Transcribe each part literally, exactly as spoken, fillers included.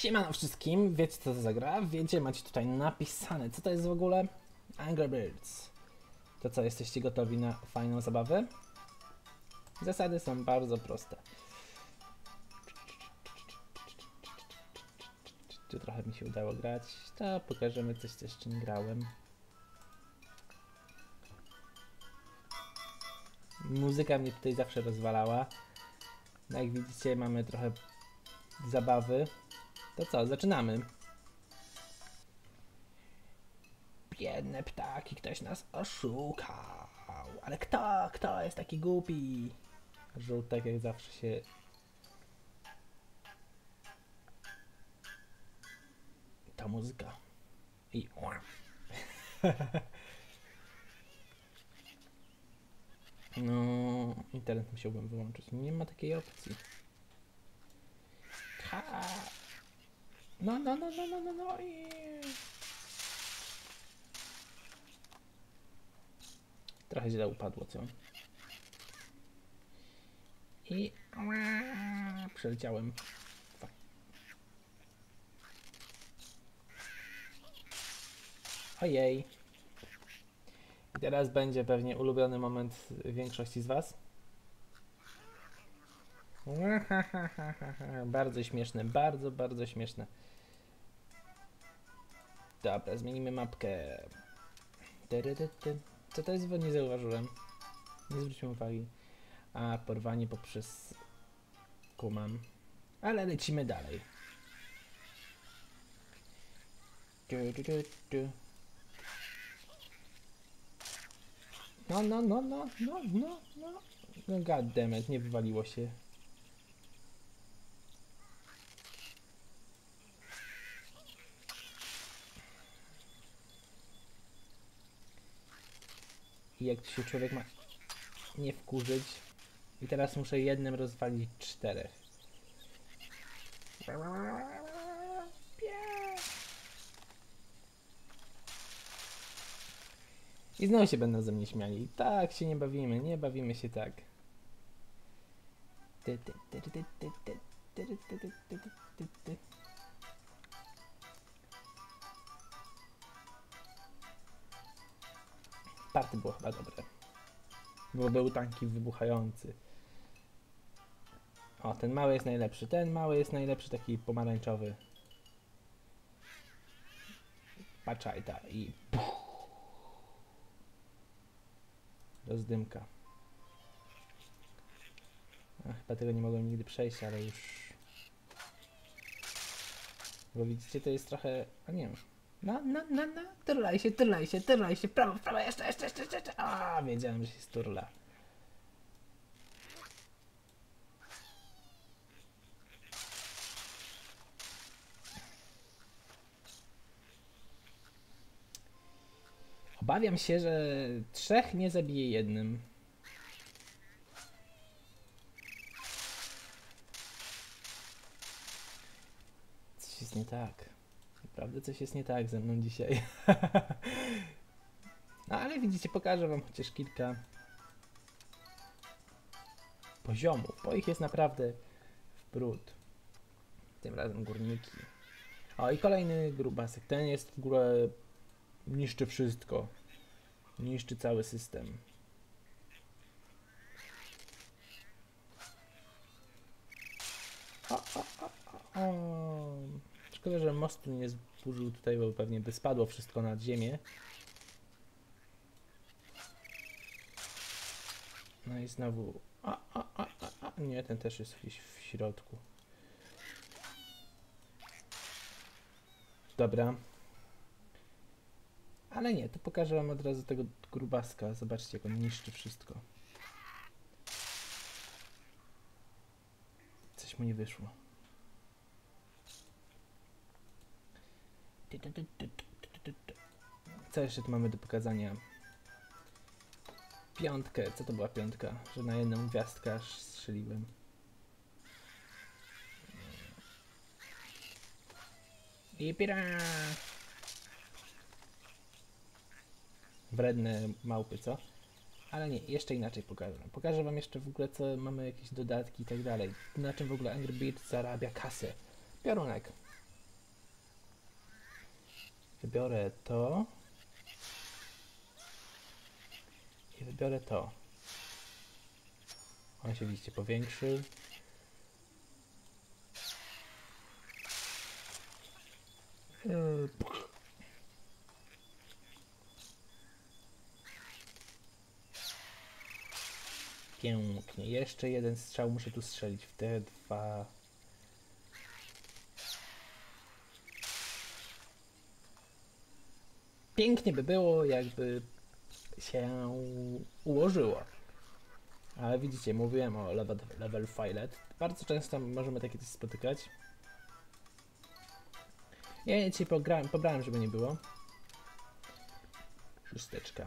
Siemano wszystkim, wiecie co to za gra? Wiecie, macie tutaj napisane, co to jest w ogóle? Angry Birds. To co, jesteście gotowi na fajną zabawę? Zasady są bardzo proste. Tu trochę mi się udało grać, to pokażemy coś, co jeszcze nie grałem. Muzyka mnie tutaj zawsze rozwalała. No jak widzicie, mamy trochę zabawy. To co, zaczynamy. Biedne ptaki, ktoś nas oszukał. Ale kto? Kto jest taki głupi? Żółtek jak zawsze się... Ta muzyka. I... No... Internet musiałbym wyłączyć. Nie ma takiej opcji. Ha! No, no, no, no, no, no, no i... Trochę źle upadło, co? I... Przeleciałem. Ojej. I teraz będzie pewnie ulubiony moment większości z was. Bardzo śmieszne, bardzo, bardzo śmieszne. Dobra, zmienimy mapkę. Co to jest? Bo nie zauważyłem. Nie zwróciłem uwagi. A, porwanie poprzez... Kumam. Ale lecimy dalej. Du, du, du, du. No, no, no, no, no, no, no. No goddammit, nie wywaliło się. I jak się człowiek ma nie wkurzyć. I teraz muszę jednym rozwalić czterech. I znowu się będą ze mnie śmiali. Tak się nie bawimy, nie bawimy się tak. Party było chyba dobre. Bo był taki wybuchający. O, ten mały jest najlepszy. Ten mały jest najlepszy, taki pomarańczowy. Patrzajta i... Rozdymka. A, chyba tego nie mogłem nigdy przejść, ale już... Bo widzicie, to jest trochę... A nie wiem. No, no, no, no. Turlaj się, turlaj się, turlaj się. Prawo, prawo, jeszcze, jeszcze, jeszcze, jeszcze. A, wiedziałem, że się sturla. Obawiam się, że trzech nie zabije jednym. Coś jest nie tak. Naprawdę coś jest nie tak ze mną dzisiaj. No ale widzicie, pokażę wam chociaż kilka poziomów, bo ich jest naprawdę w brud. Tym razem górniki. O i kolejny grubasek. Ten jest w ogóle... Niszczy wszystko. Niszczy cały system. O, o, o, o. Szkoda, że mostu nie zburzył tutaj, bo pewnie by spadło wszystko nad ziemię. No i znowu... A, a, a, a, a. Nie, ten też jest gdzieś w środku. Dobra. Ale nie, to pokażę wam od razu tego grubaska. Zobaczcie, jak on niszczy wszystko. Coś mu nie wyszło. Co jeszcze tu mamy do pokazania? Piątkę. Co to była piątka? Że na jedną gwiazdkę aż strzeliłem. I pira! Wredne małpy, co? Ale nie, jeszcze inaczej pokażę. Pokażę wam jeszcze w ogóle, co mamy, jakieś dodatki i tak dalej. Na czym w ogóle Angry Birds zarabia kasę. Piorunek. Wybiorę to. I wybiorę to. On się widzicie powiększył. Yy, Pięknie. Jeszcze jeden strzał muszę tu strzelić w te dwa. Pięknie by było, jakby się ułożyło. Ale widzicie, mówiłem o level, level filet. Bardzo często możemy takie coś spotykać. Ja dzisiaj pograłem, pobrałem, żeby nie było. Szósteczka.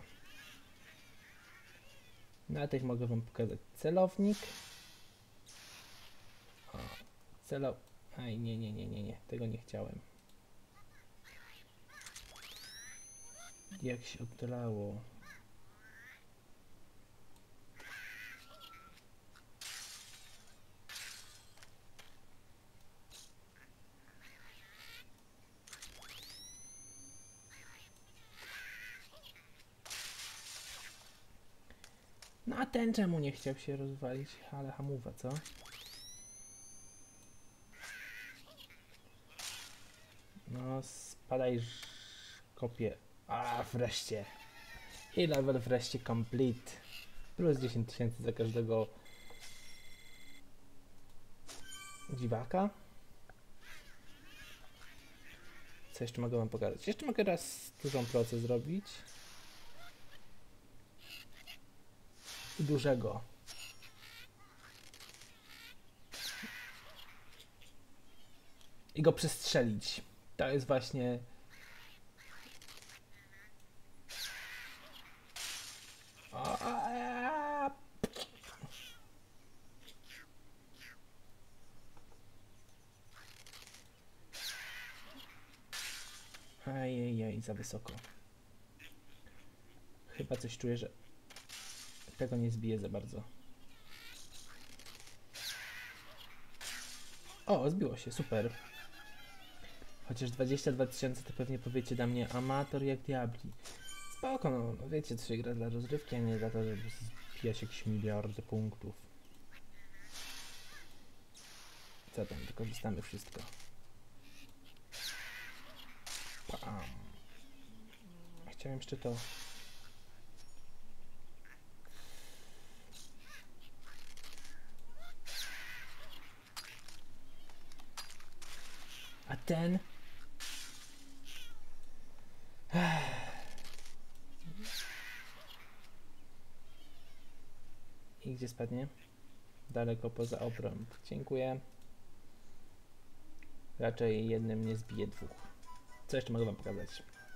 Na tych mogę wam pokazać celownik. O, celo... Aj, nie, nie, nie, nie, nie. Tego nie chciałem. Jak się oddalało. No a ten czemu nie chciał się rozwalić? Ale hamuwa, co? No spadaj, kopie. A wreszcie. I level wreszcie complete. Plus dziesięć tysięcy za każdego dziwaka. Co jeszcze mogę wam pokazać? Jeszcze mogę raz dużą procę zrobić. I dużego. I go przestrzelić. To jest właśnie... Ajajaj, za wysoko. Chyba coś czuję, że tego nie zbije za bardzo. O, zbiło się, super. Chociaż dwadzieścia dwa tysiące to pewnie powiecie na mnie amator jak diabli. Spoko, no, no wiecie, co się gra dla rozrywki, a nie dla tego, żeby zbijać jakieś miliardy punktów. Co tam, wykorzystamy wszystko. Pam. Chciałem jeszcze to... A ten... I gdzie spadnie? Daleko poza obręb. Dziękuję. Raczej jednym nie zbije dwóch. Co jeszcze mogę wam pokazać?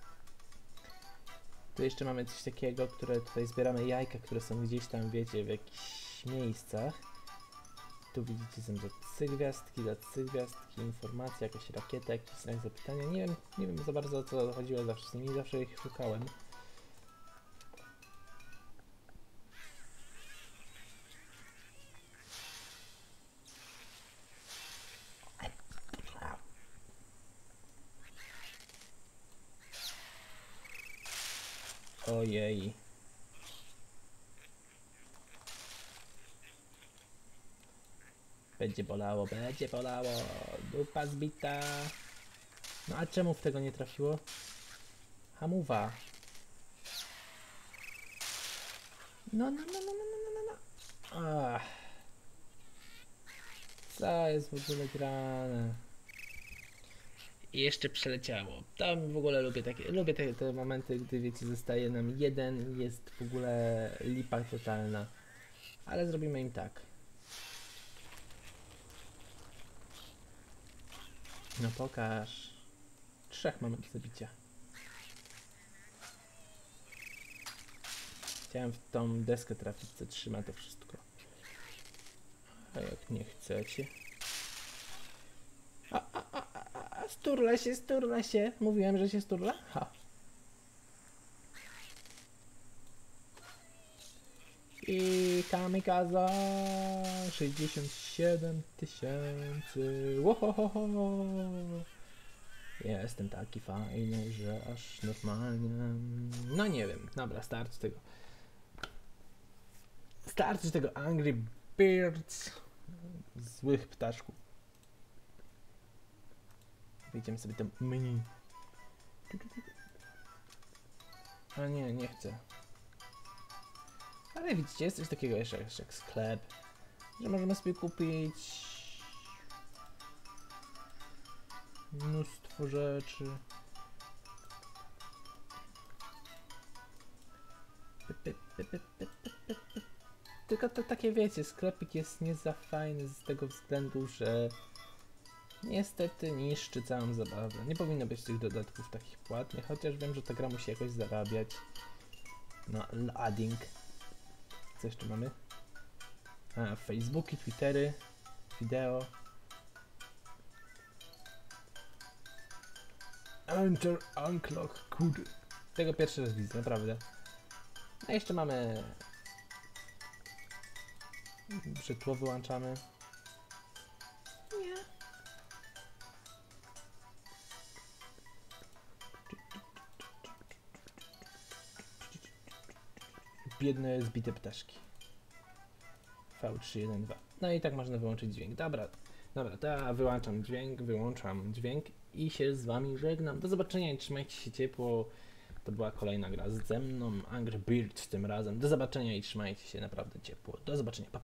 Tu jeszcze mamy coś takiego, które tutaj zbieramy jajka, które są gdzieś tam, wiecie, w jakichś miejscach. Tu widzicie, są trzy gwiazdki, za trzy gwiazdki, informacja, jakaś rakieta, jakiś znak zapytania. Nie wiem, nie wiem za bardzo o co chodziło zawsze z nimi, zawsze ich szukałem. Ojej. Będzie bolało, będzie bolało. Dupa zbita. No a czemu w tego nie trafiło? Hamuwa. No, no, no, no, no, no, no, no. Ach. Co jest w ogóle grane? I jeszcze przeleciało. Tam w ogóle lubię takie, lubię te, te momenty, gdy wiecie, zostaje nam jeden, jest w ogóle lipa totalna. Ale zrobimy im tak. No pokaż. Trzech mamy do zabicia. Chciałem w tą deskę trafić, co trzyma to wszystko. A jak nie chcecie... A, a, a, a, a, sturla się, sturla się. Mówiłem, że się sturla? Ha. I kamikaza sześćdziesiąt siedem tysięcy. Łohohoho. Jestem taki fajny, że aż normalnie... No nie wiem, dobra, starczy tego. Starczy tego Angry Birds. Złych ptaszków. Wejdziemy sobie do menu. A nie, nie chcę. Ale widzicie, jest coś takiego jeszcze, jeszcze jak sklep, że możemy sobie kupić mnóstwo rzeczy. Py, py, py, py, py, py, py, py. Tylko to takie wiecie, sklepik jest nie za fajny z tego względu, że niestety niszczy całą zabawę. Nie powinno być tych dodatków takich płatnych, chociaż wiem, że ta gra musi jakoś zarabiać. No, loading. Co jeszcze mamy? A, Facebooki, Twittery, wideo. Enter Unclock, kurde. Tego pierwszy raz widzę, naprawdę. A jeszcze mamy... Że tło wyłączamy. Nie. Biedne, zbite ptaszki. V trzy jeden dwa. No i tak można wyłączyć dźwięk. Dobra, dobra, to ja wyłączam dźwięk, wyłączam dźwięk i się z wami żegnam. Do zobaczenia i trzymajcie się ciepło. To była kolejna gra ze mną, Angry Birds tym razem. Do zobaczenia i trzymajcie się naprawdę ciepło. Do zobaczenia, pa, pa.